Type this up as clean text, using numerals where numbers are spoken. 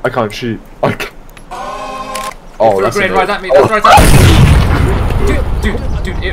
I can't shoot. I can't. Oh, that's right at me. Oh. That's right at me. Dude, it